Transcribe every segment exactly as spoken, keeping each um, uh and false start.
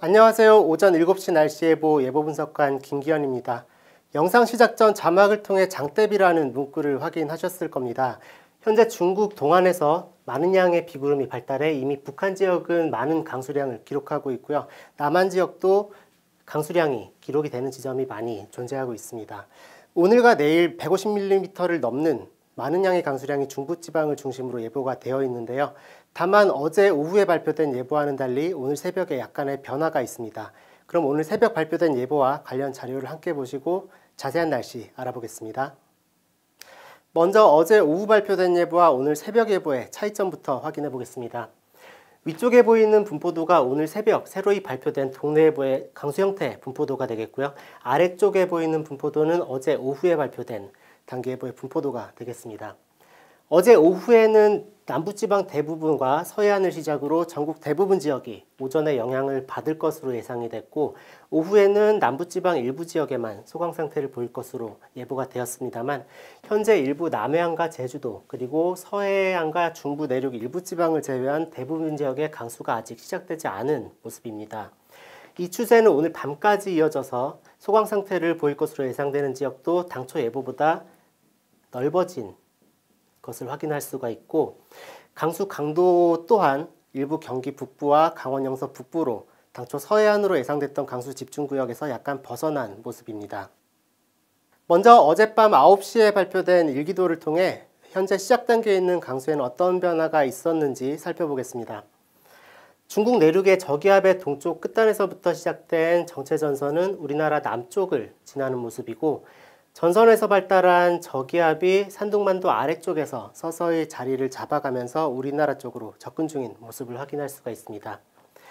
안녕하세요. 오전 일곱 시 날씨 예보 예보 분석관 김기현입니다. 영상 시작 전 자막을 통해 장대비라는 문구를 확인하셨을 겁니다. 현재 중국 동안에서 많은 양의 비구름이 발달해 이미 북한 지역은 많은 강수량을 기록하고 있고요. 남한 지역도 강수량이 기록이 되는 지점이 많이 존재하고 있습니다. 오늘과 내일 백오십 밀리미터를 넘는 많은 양의 강수량이 중부지방을 중심으로 예보가 되어 있는데요. 다만 어제 오후에 발표된 예보와는 달리 오늘 새벽에 약간의 변화가 있습니다. 그럼 오늘 새벽 발표된 예보와 관련 자료를 함께 보시고 자세한 날씨 알아보겠습니다. 먼저 어제 오후 발표된 예보와 오늘 새벽 예보의 차이점부터 확인해 보겠습니다. 위쪽에 보이는 분포도가 오늘 새벽 새로이 발표된 동래예보의 강수 형태 분포도가 되겠고요. 아래쪽에 보이는 분포도는 어제 오후에 발표된 단기예보의 분포도가 되겠습니다. 어제 오후에는 남부지방 대부분과 서해안을 시작으로 전국 대부분 지역이 오전에 영향을 받을 것으로 예상이 됐고, 오후에는 남부지방 일부 지역에만 소강 상태를 보일 것으로 예보가 되었습니다만, 현재 일부 남해안과 제주도 그리고 서해안과 중부 내륙 일부 지방을 제외한 대부분 지역의 강수가 아직 시작되지 않은 모습입니다. 이 추세는 오늘 밤까지 이어져서 소강 상태를 보일 것으로 예상되는 지역도 당초 예보보다 넓어진 것을 확인할 수가 있고, 강수 강도 또한 일부 경기 북부와 강원 영서 북부로 당초 서해안으로 예상됐던 강수 집중구역에서 약간 벗어난 모습입니다. 먼저 어젯밤 아홉 시에 발표된 일기도를 통해 현재 시작 단계에 있는 강수에는 어떤 변화가 있었는지 살펴보겠습니다. 중국 내륙의 저기압의 동쪽 끝단에서부터 시작된 정체전선은 우리나라 남쪽을 지나는 모습이고, 전선에서 발달한 저기압이 산둥만도 아래쪽에서 서서히 자리를 잡아가면서 우리나라 쪽으로 접근 중인 모습을 확인할 수가 있습니다.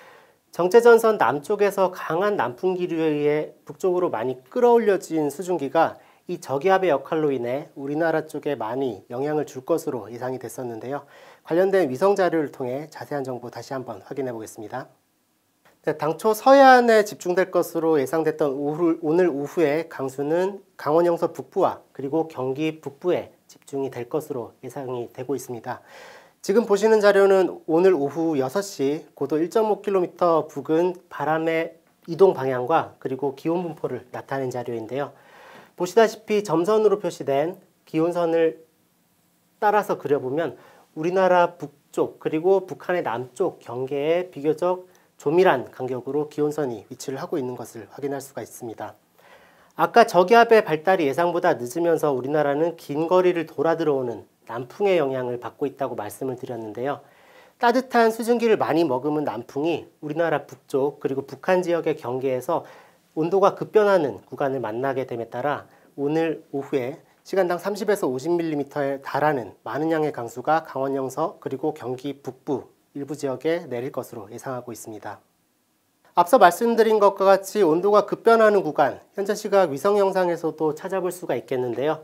정체전선 남쪽에서 강한 남풍기류에 의해 북쪽으로 많이 끌어올려진 수증기가 이 저기압의 역할로 인해 우리나라 쪽에 많이 영향을 줄 것으로 예상이 됐었는데요. 관련된 위성 자료를 통해 자세한 정보 다시 한번 확인해 보겠습니다. 네, 당초 서해안에 집중될 것으로 예상됐던 오후, 오늘 오후에 강수는 강원 영서 북부와 그리고 경기 북부에 집중이 될 것으로 예상이 되고 있습니다. 지금 보시는 자료는 오늘 오후 여섯 시 고도 일 점 오 킬로미터 부근 바람의 이동 방향과 그리고 기온 분포를 나타낸 자료인데요. 보시다시피 점선으로 표시된 기온선을 따라서 그려보면 우리나라 북쪽 그리고 북한의 남쪽 경계에 비교적 조밀한 간격으로 기온선이 위치를 하고 있는 것을 확인할 수가 있습니다. 아까 저기압의 발달이 예상보다 늦으면서 우리나라는 긴 거리를 돌아 들어오는 남풍의 영향을 받고 있다고 말씀을 드렸는데요. 따뜻한 수증기를 많이 머금은 남풍이 우리나라 북쪽 그리고 북한 지역의 경계에서 온도가 급변하는 구간을 만나게 됨에 따라 오늘 오후에 시간당 삼십에서 오십 밀리미터에 달하는 많은 양의 강수가 강원 영서 그리고 경기 북부 일부 지역에 내릴 것으로 예상하고 있습니다. 앞서 말씀드린 것과 같이 온도가 급변하는 구간, 현재 시각 위성 영상에서도 찾아볼 수가 있겠는데요.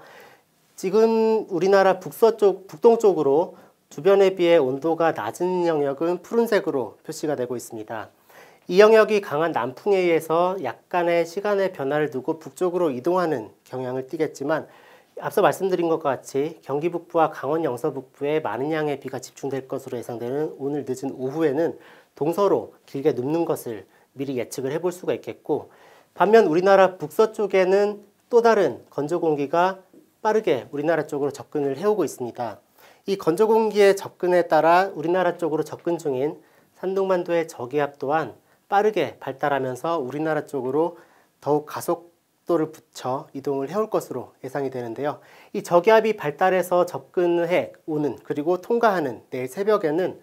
지금 우리나라 북서쪽, 북동쪽으로 주변에 비해 온도가 낮은 영역은 푸른색으로 표시가 되고 있습니다. 이 영역이 강한 남풍에 의해서 약간의 시간의 변화를 두고 북쪽으로 이동하는 경향을 띠겠지만, 앞서 말씀드린 것과 같이 경기 북부와 강원 영서 북부에 많은 양의 비가 집중될 것으로 예상되는 오늘 늦은 오후에는 동서로 길게 눕는 것을 미리 예측을 해볼 수가 있겠고, 반면 우리나라 북서쪽에는 또 다른 건조 공기가 빠르게 우리나라 쪽으로 접근을 해오고 있습니다. 이 건조 공기의 접근에 따라 우리나라 쪽으로 접근 중인 산둥만도의 저기압 또한 빠르게 발달하면서 우리나라 쪽으로 더욱 가속도를 붙여 이동을 해올 것으로 예상이 되는데요. 이 저기압이 발달해서 접근해 오는 그리고 통과하는 내일 새벽에는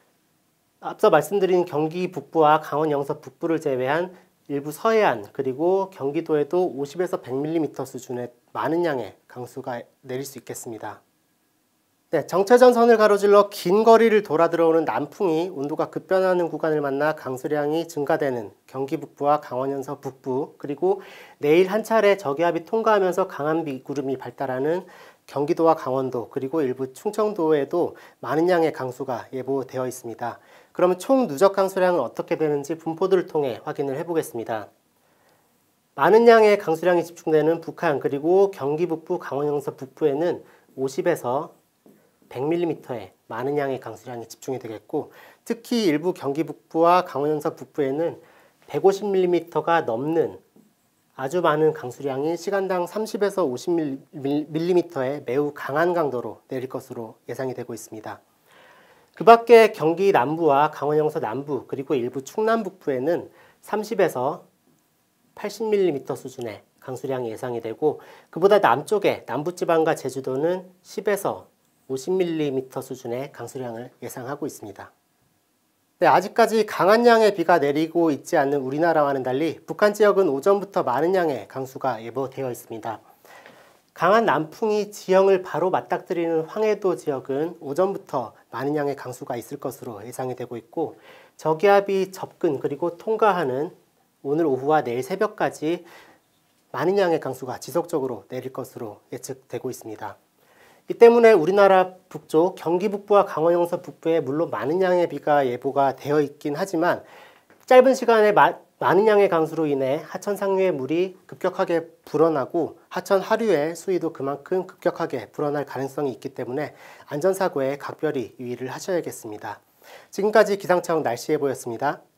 앞서 말씀드린 경기 북부와 강원 영서 북부를 제외한 일부 서해안 그리고 경기도에도 오십에서 백 밀리미터 수준의 많은 양의 강수가 내릴 수 있겠습니다. 네, 정체전선을 가로질러 긴 거리를 돌아 들어오는 남풍이 온도가 급변하는 구간을 만나 강수량이 증가되는 경기 북부와 강원 영서 북부, 그리고 내일 한 차례 저기압이 통과하면서 강한 비구름이 발달하는 경기도와 강원도 그리고 일부 충청도에도 많은 양의 강수가 예보되어 있습니다. 그러면 총 누적 강수량은 어떻게 되는지 분포들을 통해 확인을 해보겠습니다. 많은 양의 강수량이 집중되는 북한 그리고 경기 북부, 강원 영서 북부에는 오십에서 백 밀리미터의 많은 양의 강수량이 집중이 되겠고, 특히 일부 경기 북부와 강원 영서 북부에는 백오십 밀리미터가 넘는 아주 많은 강수량이 시간당 삼십에서 오십 밀리미터의 매우 강한 강도로 내릴 것으로 예상이 되고 있습니다. 그 밖에 경기 남부와 강원 영서 남부 그리고 일부 충남 북부에는 삼십에서 팔십 밀리미터 수준의 강수량이 예상이 되고, 그보다 남쪽에 남부지방과 제주도는 십에서 오십 밀리미터 수준의 강수량을 예상하고 있습니다. 네, 아직까지 강한 양의 비가 내리고 있지 않는 우리나라와는 달리 북한 지역은 오전부터 많은 양의 강수가 예보되어 있습니다. 강한 남풍이 지형을 바로 맞닥뜨리는 황해도 지역은 오전부터 많은 양의 강수가 있을 것으로 예상이 되고 있고, 저기압이 접근 그리고 통과하는 오늘 오후와 내일 새벽까지 많은 양의 강수가 지속적으로 내릴 것으로 예측되고 있습니다. 이 때문에 우리나라 북쪽 경기 북부와 강원 영서 북부에 물론 많은 양의 비가 예보가 되어 있긴 하지만 짧은 시간에 마, 많은 양의 강수로 인해 하천 상류의 물이 급격하게 불어나고 하천 하류의 수위도 그만큼 급격하게 불어날 가능성이 있기 때문에 안전사고에 각별히 유의를 하셔야겠습니다. 지금까지 기상청 날씨 예보였습니다.